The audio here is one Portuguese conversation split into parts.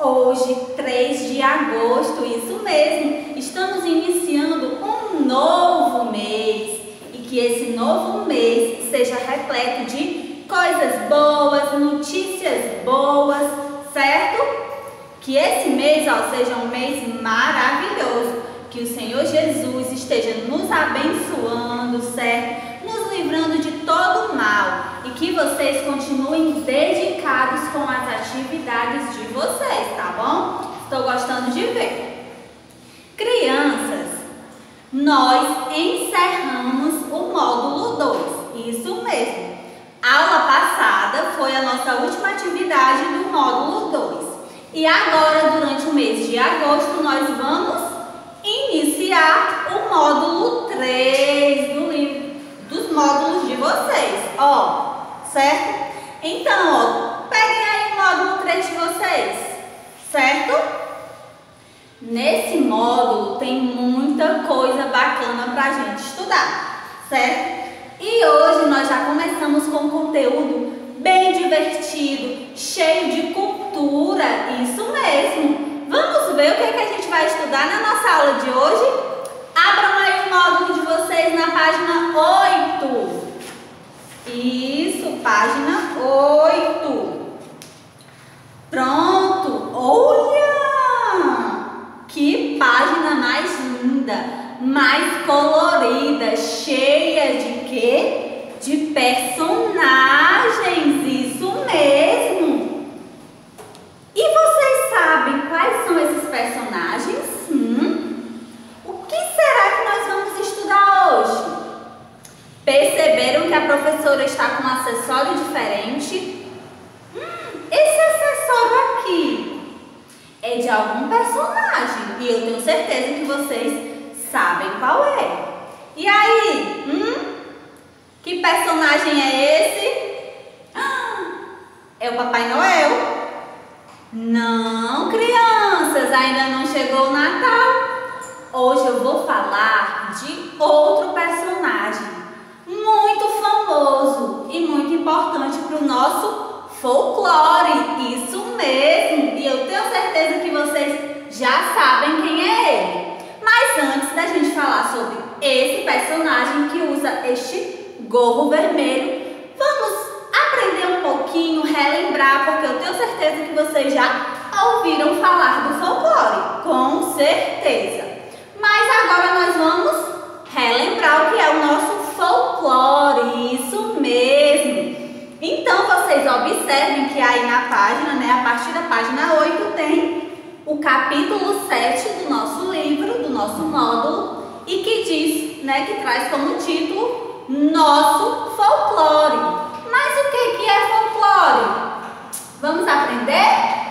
Hoje, 3 de agosto, isso mesmo, estamos iniciando um novo mês e que esse novo mês seja repleto de coisas boas, notícias boas, certo? Que esse mês seja um mês maravilhoso, que o Senhor Jesus esteja nos abençoando, certo? Nos livrando de todo o mal e que vocês continuem dedicados com as atividades de vocês, tá bom? Estou gostando de ver. Crianças, nós encerramos o módulo 2, isso mesmo. A aula passada foi a nossa última atividade do módulo 2 e agora, durante o mês de agosto, nós vamos iniciar o módulo 3 do livro, dos módulos de vocês, certo? Então, peguem aí o módulo 3 de vocês, certo? Nesse módulo tem muita coisa bacana pra gente estudar, certo? E hoje nós já começamos com um conteúdo bem divertido, cheio de cultura, isso mesmo. Vamos ver o que a gente vai estudar na nossa aula de hoje? Abram aí o módulo de vocês na página 8. Isso, página 8. Pronto. Olha! Que página mais linda, mais colorida, cheia de quê? De personagens, isso mesmo. E vocês sabem quais são esses personagens? O que será que nós vamos estudar hoje? Perceberam que a professora está com um acessório diferente? Esse acessório aqui é de algum personagem e eu tenho certeza que vocês sabem qual é. E aí? Que personagem é esse? É o Papai Noel? Não, crianças, ainda não chegou o Natal. Hoje eu vou falar de outro personagem muito famoso e muito importante para o nosso folclore, isso mesmo. E eu tenho certeza que vocês já sabem quem é ele. Mas antes da gente falar sobre esse personagem que usa este gorro vermelho, vamos aprender um pouquinho, relembrar, porque eu tenho certeza que vocês já ouviram falar do folclore, com certeza. Mas agora nós vamos relembrar o que é o nosso folclore, isso mesmo. Então vocês observem que aí na página, a partir da página 8 tem o capítulo 7 do nosso livro, do nosso módulo, e que diz, que traz como título Nosso Folclore. Mas o que é folclore? Vamos aprender?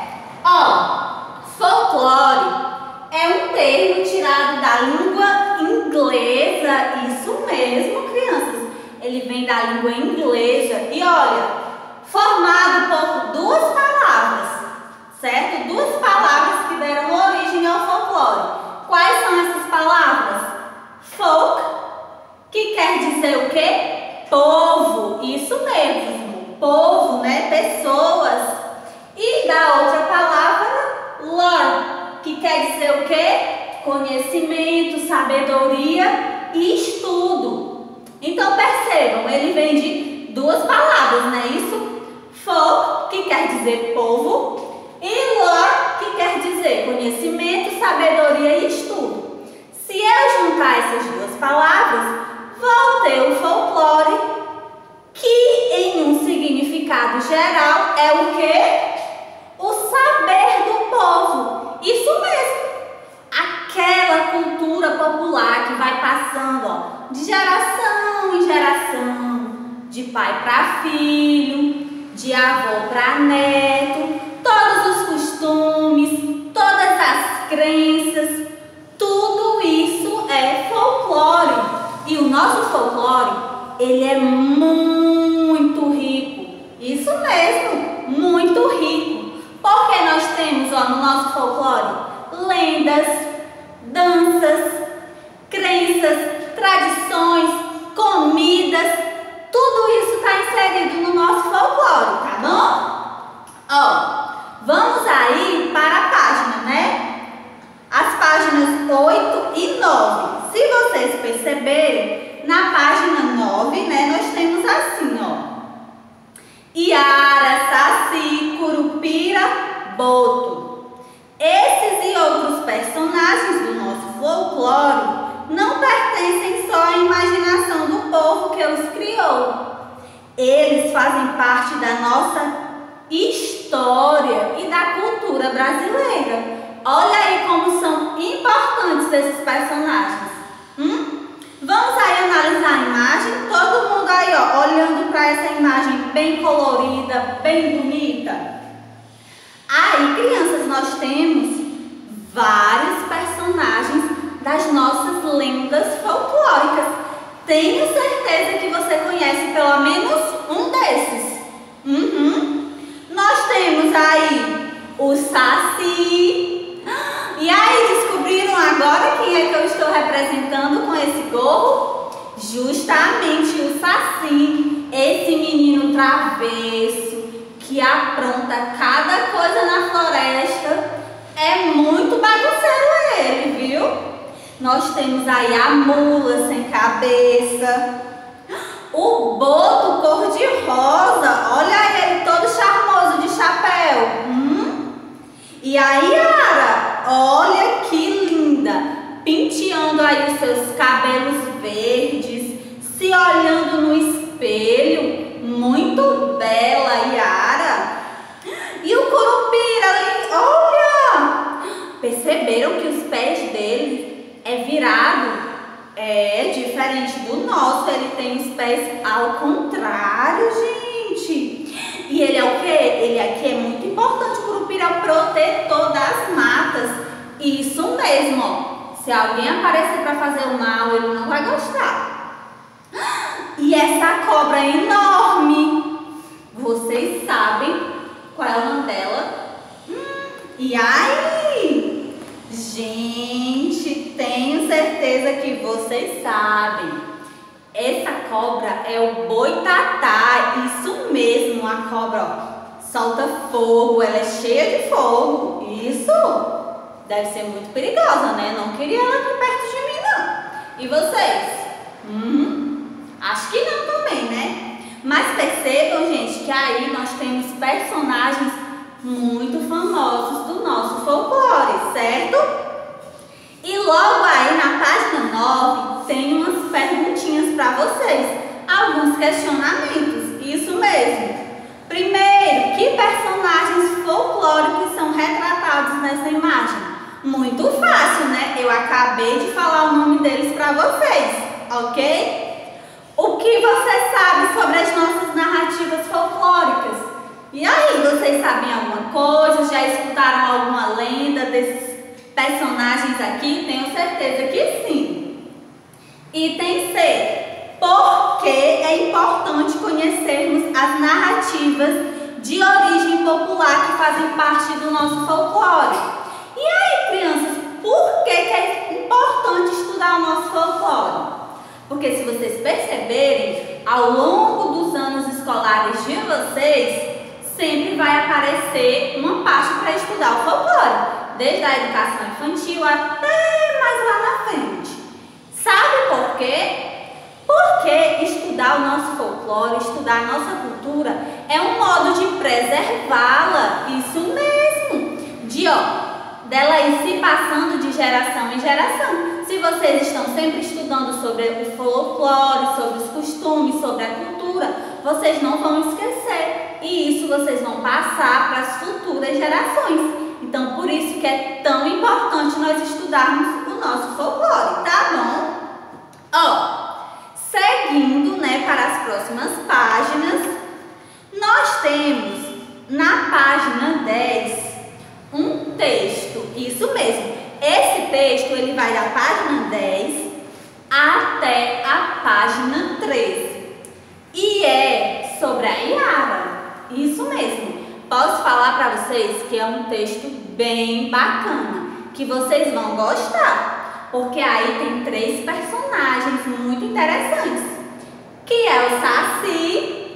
Folclore é um termo tirado da língua inglesa, isso mesmo, crianças. Ele vem da língua inglesa e olha, formado por duas palavras, certo? Duas palavras que deram origem ao folclore. Quais são essas palavras? Folk, que quer dizer o quê? Povo, isso mesmo, povo, pessoas. E da outra palavra, learn, que quer dizer o quê? Conhecimento, sabedoria e estudo. Então percebam, ele vem de duas palavras, não é isso? Folk, que quer dizer povo, e learn, que quer dizer conhecimento, sabedoria e estudo. Se eu juntar essas duas palavras, vou ter o folclore, que em um significado geral é o quê? O saber do povo. Isso mesmo. Aquela cultura popular que vai passando de geração em geração, de pai para filho, de avô para neto, todos os costumes, todas as crenças, tudo isso é folclore. E o nosso folclore, ele é muito rico. Isso mesmo, muito rico. Porque nós temos no nosso folclore lendas, danças, crenças, tradições, comidas, tudo isso está inserido no nosso folclore, tá bom? Vamos aí para a vocês perceberem, na página 9, né, nós temos assim, ó. Iara, Saci, Curupira, Boto. Esses e outros personagens do nosso folclore não pertencem só à imaginação do povo que os criou. Eles fazem parte da nossa história e da cultura brasileira. Olha aí como são importantes esses personagens. Vamos aí analisar a imagem? Todo mundo aí, ó, olhando para essa imagem bem colorida, bem bonita. Aí, crianças, nós temos vários personagens das nossas lendas folclóricas. Tenho certeza que você conhece pelo menos um desses. Nós temos aí o Saci. E aí, descobriram agora quem é que eu estou representando com esse gorro? Justamente o Saci, esse menino travesso que apronta cada coisa na floresta. É muito bagunceiro ele, viu? Nós temos aí a mula sem cabeça, o boto cor-de-rosa, olha aí ele todo charmoso de chapéu. E a Iara, olha que linda, penteando aí os seus cabelos verdes, se olhando no espelho, muito bela, Iara. E o Curupira ali, olha, perceberam que os pés dele é virado? É diferente do nosso, ele tem os pés ao contrário, gente. E ele é o quê? Ele aqui é muito importante, o Curupira é o protetor das matas. Isso mesmo, ó. Se alguém aparecer para fazer o mal, ele não vai gostar. E essa cobra é enorme. Vocês sabem qual é o nome dela? E aí? Gente, tenho certeza que vocês sabem. Essa cobra é o boitatá, isso mesmo, a cobra, ó, solta fogo, ela é cheia de fogo. Isso deve ser muito perigosa, né? Não queria ela aqui perto de mim, não. E vocês? Acho que não também, né? Mas percebam, gente, que aí nós temos personagens muito famosos do nosso folclore, certo? E logo aí na página 9 tem umas perguntinhas para vocês, alguns questionamentos, isso mesmo. Primeiro, que personagens folclóricos são retratados nessa imagem? Muito fácil, né? Eu acabei de falar o nome deles para vocês, ok? O que você sabe sobre as nossas narrativas folclóricas? E aí, vocês sabem alguma coisa? Já escutaram alguma lenda desses personagens aqui? Tenho certeza que sim. Item C. Por que é importante conhecermos as narrativas de origem popular que fazem parte do nosso folclore? E aí, crianças, por que é importante estudar o nosso folclore? Porque se vocês perceberem, ao longo dos anos escolares de vocês, sempre vai aparecer uma parte para estudar o folclore, desde a educação infantil até mais lá na frente. Sabe por quê? Porque estudar o nosso folclore, estudar a nossa cultura, é um modo de preservá-la, isso mesmo, dela ir se passando de geração em geração. Se vocês estão sempre estudando sobre o folclore, sobre os costumes, sobre a cultura, vocês não vão esquecer. E isso vocês vão passar para as futuras gerações. Então, por isso que é tão importante nós estudarmos o nosso folclore, tá bom? Seguindo, né, para as próximas páginas, nós temos na página 10 um texto, isso mesmo. Esse texto, ele vai da página 10 até a página 13. E é sobre a Iara, isso mesmo. Posso falar para vocês que é um texto bem bacana, que vocês vão gostar, porque aí tem 3 personagens muito interessantes, que é o Saci,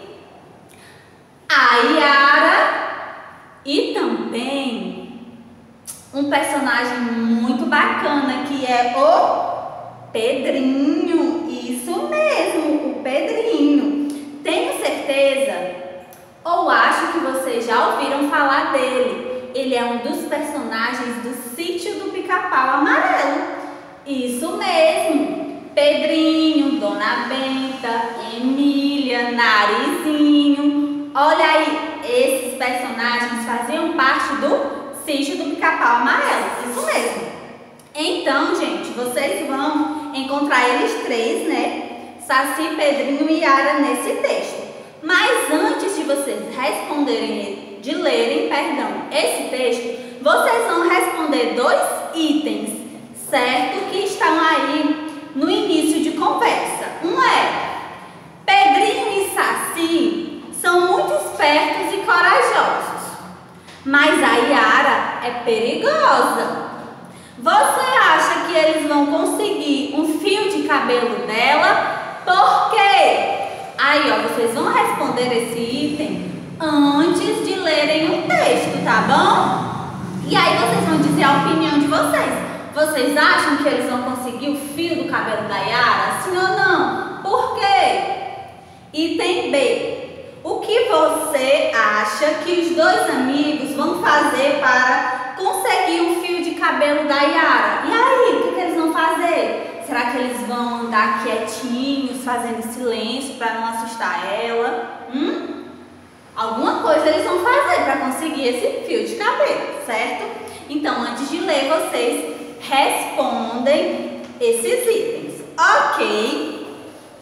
a Iara e também um personagem muito bacana, que é o Pedrinho, isso mesmo, o Pedrinho. Tenho certeza, ou acho que vocês já ouviram falar dele. Ele é um dos personagens do Sítio do Pica-Pau Amarelo. Isso mesmo, Pedrinho, Dona Benta, Emília, Narizinho. Olha aí, esses personagens faziam parte do Sítio do Pica-Pau Amarelo. Isso mesmo. Então, gente, vocês vão encontrar eles três, né? Saci, Pedrinho e Yara nesse texto. Mas antes de vocês responderem, de lerem, perdão, esse texto, vocês vão responder 2 itens, certo? Que estão aí no início de conversa. Um é: Pedrinho e Saci são muito espertos e corajosos, mas a Yara é perigosa. Você acha que eles vão conseguir um fio de cabelo dela? Por quê? Aí, ó, vocês vão responder esse item antes de lerem o texto, tá bom? E aí vocês vão dizer a opinião de vocês. Vocês acham que eles vão conseguir o fio do cabelo da Yara? Sim ou não? Por quê? Item B. O que você acha que os 2 amigos vão fazer para conseguir o fio de cabelo da Yara? E aí, o que eles vão fazer? Será que eles vão andar quietinhos, fazendo silêncio para não assustar ela? Alguma coisa eles vão fazer para conseguir esse fio de cabelo, certo? Então, antes de ler, vocês respondem esses itens, ok?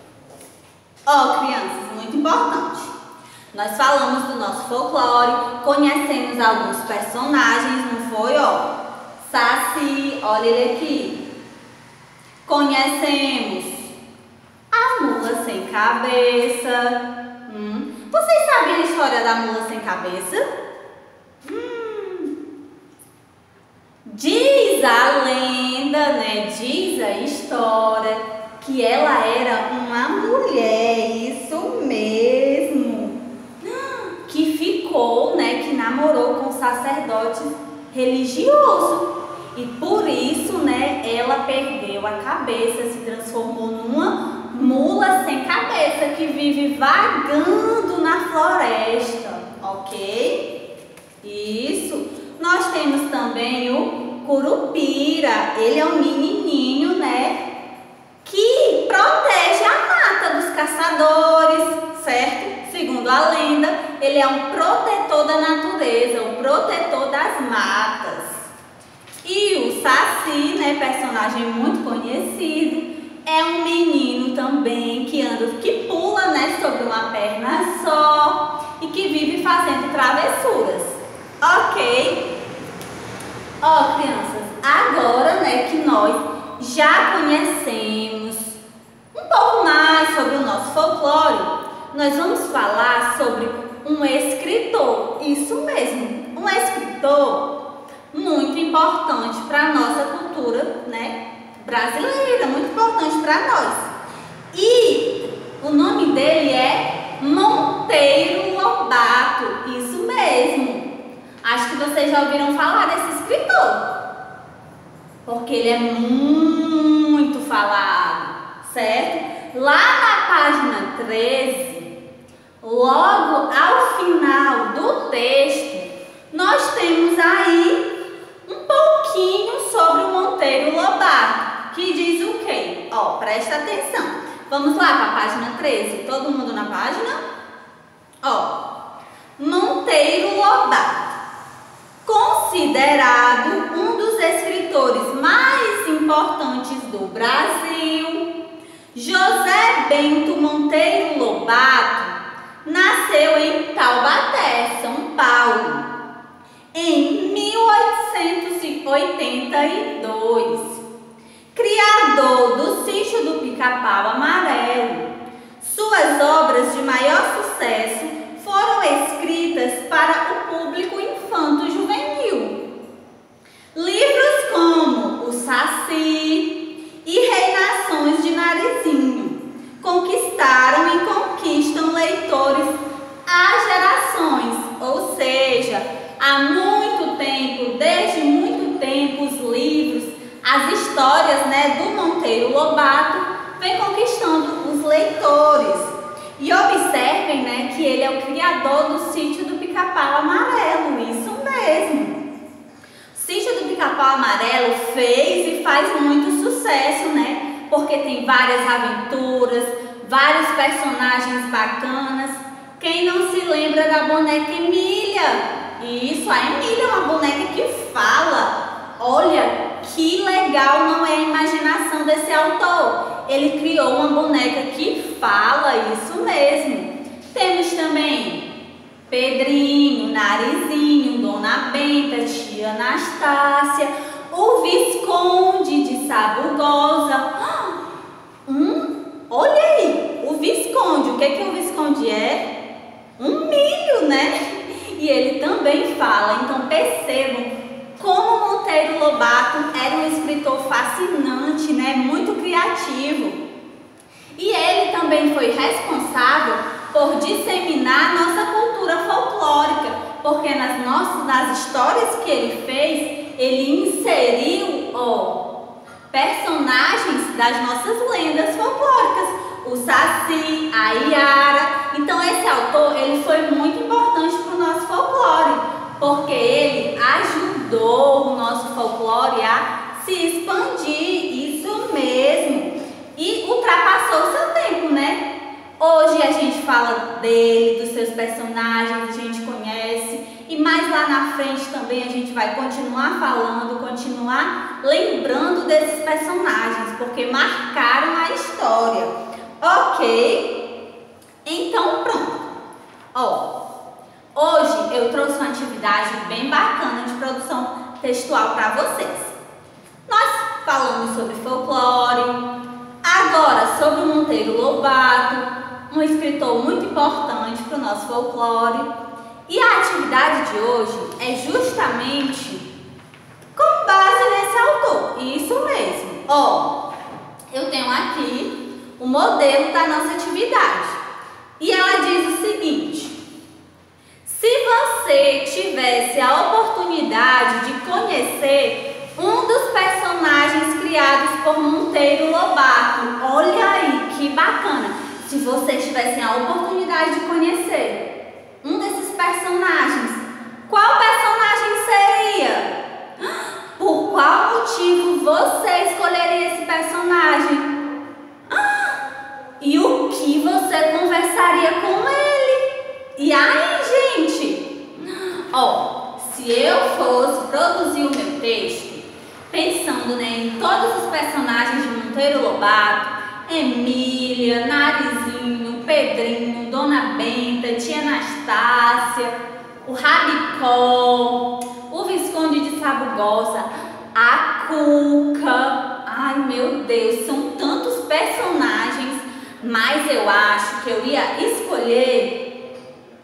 Ó, crianças, muito importante. Nós falamos do nosso folclore, conhecemos alguns personagens, não foi? Ó, Saci, olha ele aqui. Conhecemos a mula sem cabeça. Vocês sabem a história da mula sem cabeça? Diz a lenda, né? Diz a história que ela era uma mulher, isso mesmo, que ficou, né? Que namorou com um sacerdote religioso. E por isso, né, ela perdeu a cabeça, se transformou numa mula sem cabeça que vive vagando na floresta, ok? Isso. Nós temos também o Curupira. Ele é um menininho, né, que protege a mata dos caçadores, certo? Segundo a lenda, ele é um protetor da natureza, um protetor das matas. E o Saci, né, personagem muito conhecido, é um menino também que anda, que pula, né, sobre uma perna só e que vive fazendo travessuras, ok? Ó, crianças, agora, né, que nós já conhecemos um pouco mais sobre o nosso folclore, nós vamos falar sobre um escritor, isso mesmo, um escritor muito importante para a nossa cultura, né, brasileira, muito importante para nós. E o nome dele é Monteiro Lobato, isso mesmo. Acho que vocês já ouviram falar desse escritor, porque ele é muito falado, certo? Lá na página 13, logo ao final do texto, nós temos aí um pouquinho sobre o Monteiro Lobato, que diz o quê? Ó, presta atenção. Vamos lá para a página 13. Todo mundo na página? Ó, Monteiro Lobato, considerado um dos escritores mais importantes do Brasil, José Bento Monteiro Lobato nasceu em Taubaté, São Paulo, em 1882. Criador do Sítio do Pica-Pau Amarelo, suas obras de maior sucesso foram escritas para o público infanto-juvenil. Livros como O Saci e Reinações de Narizinho conquistaram e conquistam leitores há gerações, ou seja, há muito tempo, desde muito tempo, os livros, as histórias, né, do Monteiro Lobato vem conquistando os leitores. E observem, né, que ele é o criador do Sítio do Pica-Pau Amarelo, isso mesmo. O Sítio do Pica-Pau Amarelo fez e faz muito sucesso, né, porque tem várias aventuras, vários personagens bacanas. Quem não se lembra da boneca Emília? Isso, a Emília é uma boneca que fala. Olha, que legal, não é a imaginação desse autor. Ele criou uma boneca que fala, isso mesmo. Temos também Pedrinho, Narizinho, Dona Benta, Tia Anastácia, o Visconde de Sabugosa. Olha aí, o Visconde, o que o Visconde é? Um milho, né? E ele também fala, então percebam como Monteiro Lobato era um escritor fascinante, né? Muito criativo. E ele também foi responsável por disseminar a nossa cultura folclórica, porque nas histórias que ele fez, ele inseriu personagens das nossas lendas folclóricas, o Saci, a Iara. Então esse autor, ele foi muito importante para o nosso folclore, porque ele ajudou o nosso folclore a se expandir, isso mesmo, e ultrapassou o seu tempo, né? Hoje a gente fala dele, dos seus personagens, a gente conhece, e mais lá na frente também a gente vai continuar falando, continuar lembrando desses personagens, porque marcaram a história. Ok? Então pronto. Hoje eu trouxe uma atividade bem bacana de produção textual para vocês. Nós falamos sobre folclore, agora sobre o Monteiro Lobato, um escritor muito importante para o nosso folclore. E a atividade de hoje é justamente com base nesse autor. Isso mesmo. Eu tenho aqui o modelo da nossa atividade. E ela diz o seguinte: se você tivesse a oportunidade de conhecer um dos personagens criados por Monteiro Lobato, olha aí que bacana, se vocês tivessem a oportunidade de conhecer um desses personagens, qual personagem seria? Por qual motivo você escolheria esse personagem? E o que você conversaria com ele? E aí, gente? Se eu fosse produzir o meu texto, pensando, né, em todos os personagens de Monteiro Lobato, Emília, Narizinho, Pedrinho, Dona Benta, Tia Anastácia, o Rabicó, o Visconde de Sabugosa, a Cuca. Ai, meu Deus, são tantos personagens, mas eu acho que eu ia escolher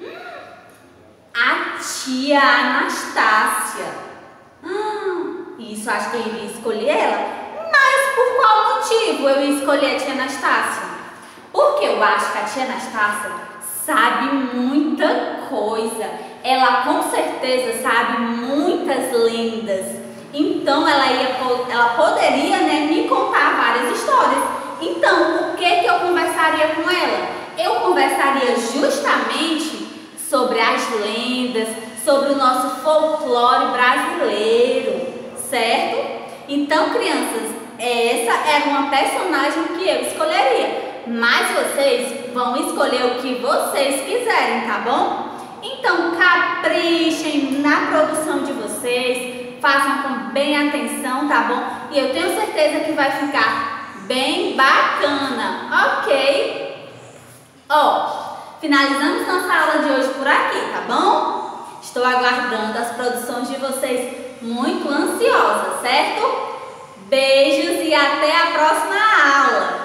a Tia Anastácia. Isso, acho que eu iria escolher ela. Mas por qual motivo eu ia escolher a Tia Anastácia? Porque eu acho que a Tia Anastácia sabe muita coisa. Ela com certeza sabe muitas lendas. Então ela poderia, né, me contar várias histórias. Então, o que eu conversaria com ela? Eu conversaria justamente sobre as lendas, sobre o nosso folclore brasileiro, certo? Então, crianças, essa é uma personagem que eu escolheria, mas vocês vão escolher o que vocês quiserem, tá bom? Então, caprichem na produção de vocês, façam com bem atenção, tá bom? E eu tenho certeza que vai ficar bem bacana, ok? Finalizamos nossa aula de hoje por aqui, tá bom? Estou aguardando as produções de vocês muito ansiosa, certo? Beijos e até a próxima aula!